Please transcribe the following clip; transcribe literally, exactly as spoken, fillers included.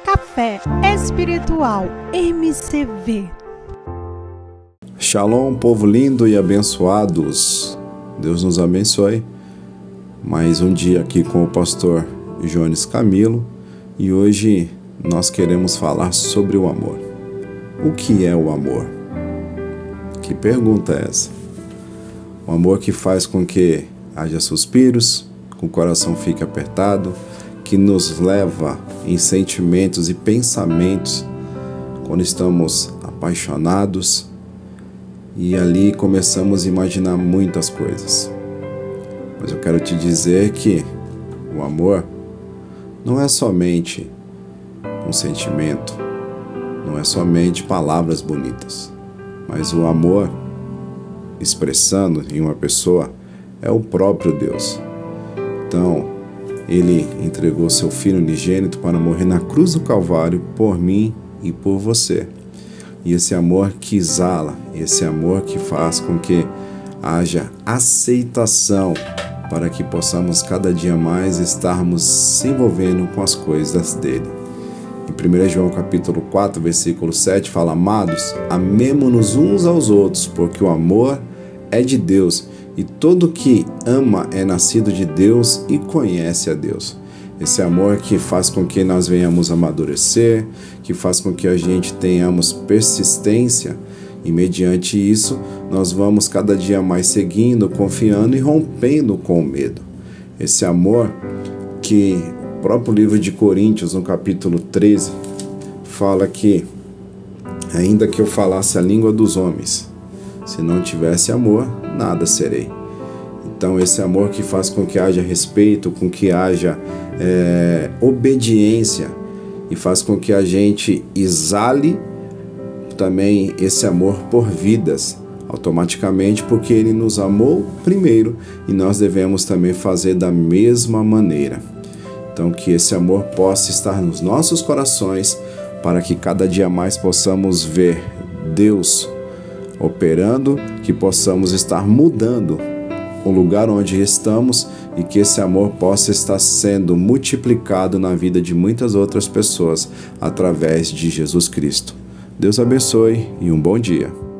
Café Espiritual M C V. Shalom, povo lindo e abençoados. Deus nos abençoe. Mais um dia aqui com o pastor Jones Camilo e hoje nós queremos falar sobre o amor. O que é o amor? Que pergunta é essa? O amor que faz com que haja suspiros, que o coração fique apertado, que nos leva em sentimentos e pensamentos quando estamos apaixonados e ali começamos a imaginar muitas coisas. Mas eu quero te dizer que o amor não é somente um sentimento, não é somente palavras bonitas, mas o amor expressando em uma pessoa é o próprio Deus. Então, Ele entregou seu Filho unigênito para morrer na cruz do Calvário por mim e por você. E esse amor que exala, esse amor que faz com que haja aceitação para que possamos cada dia mais estarmos se envolvendo com as coisas dele. Em primeiro João capítulo quatro, versículo sete, fala: amados, amemo-nos uns aos outros, porque o amor é de Deus, e todo que ama é nascido de Deus e conhece a Deus. Esse amor que faz com que nós venhamos amadurecer, que faz com que a gente tenhamos persistência, e mediante isso nós vamos cada dia mais seguindo, confiando e rompendo com o medo. Esse amor que o próprio livro de Coríntios, no capítulo treze, fala que ainda que eu falasse a língua dos homens, se não tivesse amor, nada serei. Então esse amor que faz com que haja respeito, com que haja é, obediência e faz com que a gente exale também esse amor por vidas, automaticamente, porque Ele nos amou primeiro e nós devemos também fazer da mesma maneira. Então que esse amor possa estar nos nossos corações para que cada dia mais possamos ver Deus operando, que possamos estar mudando o lugar onde estamos e que esse amor possa estar sendo multiplicado na vida de muitas outras pessoas através de Jesus Cristo. Deus abençoe e um bom dia.